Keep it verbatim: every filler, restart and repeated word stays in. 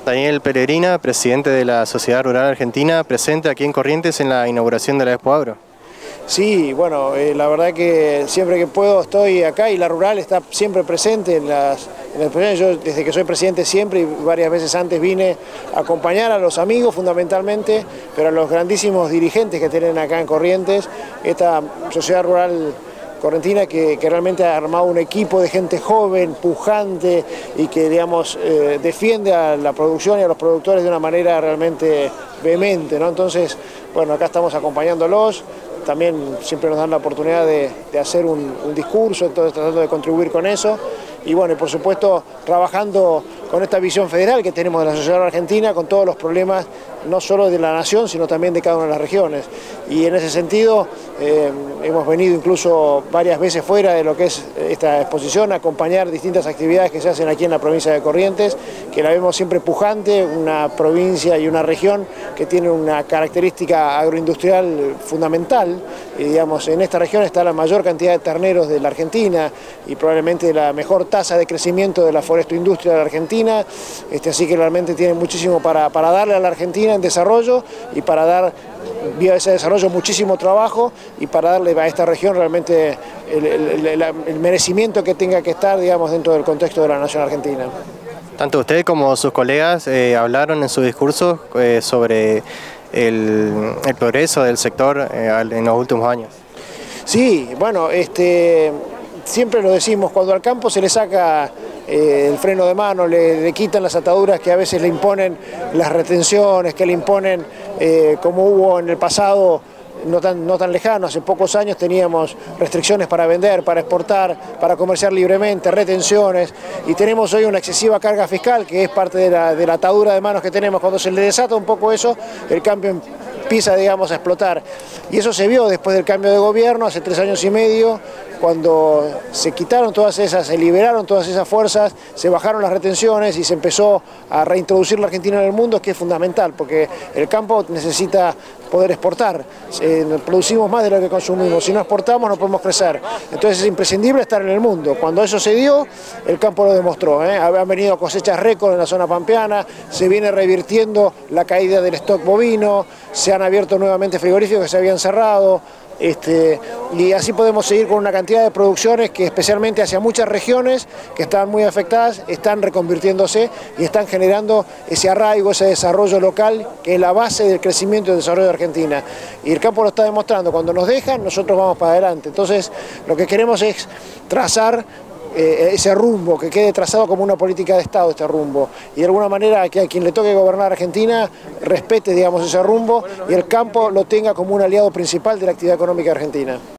Nathaniel Peregrina, presidente de la Sociedad Rural Argentina, presente aquí en Corrientes en la inauguración de la Expo Agro. Sí, bueno, eh, la verdad que siempre que puedo estoy acá y la rural está siempre presente en las, en las presiones. Yo desde que soy presidente siempre y varias veces antes vine a acompañar a los amigos fundamentalmente, pero a los grandísimos dirigentes que tienen acá en Corrientes, esta Sociedad Rural Correntina que, que realmente ha armado un equipo de gente joven, pujante y que digamos eh, defiende a la producción y a los productores de una manera realmente vehemente, ¿no? Entonces, bueno, acá estamos acompañándolos. También siempre nos dan la oportunidad de, de hacer un, un discurso, entonces tratando de contribuir con eso. Y bueno, y por supuesto trabajando con esta visión federal que tenemos de la sociedad argentina, con todos los problemas, no solo de la nación, sino también de cada una de las regiones. Y en ese sentido eh, hemos venido incluso varias veces fuera de lo que es esta exposición a acompañar distintas actividades que se hacen aquí en la provincia de Corrientes, que la vemos siempre pujante, una provincia y una región que tiene una característica agroindustrial fundamental. Y digamos, en esta región está la mayor cantidad de terneros de la Argentina y probablemente la mejor tasa de crecimiento de la forestoindustria de la Argentina, este, así que realmente tiene muchísimo para, para darle a la Argentina en desarrollo y para dar vía ese desarrollo muchísimo trabajo y para darle a esta región realmente el, el, el, el merecimiento que tenga que estar, digamos, dentro del contexto de la nación argentina. Tanto usted como sus colegas eh, hablaron en sus discursos eh, sobre el, el progreso del sector eh, en los últimos años. Sí, bueno, este, siempre lo decimos, cuando al campo se le saca eh, el freno de mano, le, le quitan las ataduras que a veces le imponen las retenciones, que le imponen, eh, como hubo en el pasado, no tan, no tan lejano, hace pocos años teníamos restricciones para vender, para exportar, para comerciar libremente, retenciones, y tenemos hoy una excesiva carga fiscal que es parte de la, de la atadura de manos que tenemos. Cuando se le desata un poco eso, el cambio empieza, digamos, a explotar. Y eso se vio después del cambio de gobierno, hace tres años y medio, cuando se quitaron todas esas, se liberaron todas esas fuerzas, se bajaron las retenciones y se empezó a reintroducir la Argentina en el mundo, que es fundamental, porque el campo necesita poder exportar. Eh, producimos más de lo que consumimos, si no exportamos no podemos crecer. Entonces es imprescindible estar en el mundo. Cuando eso se dio, el campo lo demostró, ¿eh? Han venido cosechas récord en la zona pampeana, se viene revirtiendo la caída del stock bovino, se han abierto nuevamente frigoríficos que se habían cerrado. Este, y así podemos seguir con una cantidad de producciones que especialmente hacia muchas regiones que estaban muy afectadas, están reconvirtiéndose y están generando ese arraigo, ese desarrollo local que es la base del crecimiento y desarrollo de Argentina. Y el campo lo está demostrando, cuando nos dejan nosotros vamos para adelante. Entonces lo que queremos es trazar Eh, ese rumbo, que quede trazado como una política de Estado este rumbo, y de alguna manera que a quien le toque gobernar Argentina respete, digamos, ese rumbo y el campo lo tenga como un aliado principal de la actividad económica argentina.